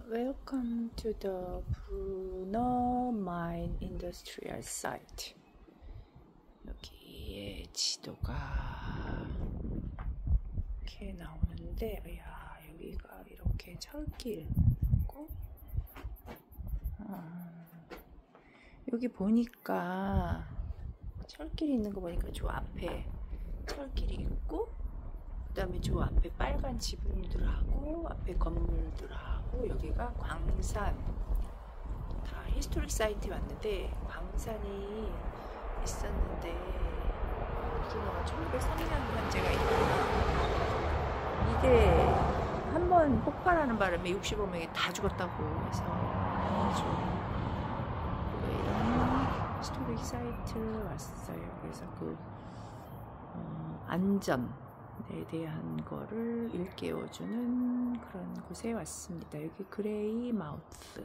Welcome to the Bruno Mine Industrial Site. 여기에 지도가 이렇게 나오는데, 야, 여기가 이렇게 철길 있고, 여기 보니까 철길이 있는 거 보니까 저 앞에 철길이 있고, 그 다음에 저 앞에 빨간 지붕들하고 앞에 건물들하고 여기가 광산, 다 히스토릭 사이트 왔는데 광산이 있었는데 브루노가 1903년 현재가 있구나. 이게 한번 폭발하는 바람에 65명이 다 죽었다고 해서 이런 히스토릭 사이트 왔어요. 그래서 안전에 대한 거를 일깨워주는 그런 곳에 왔습니다. 여기 그레이 마우스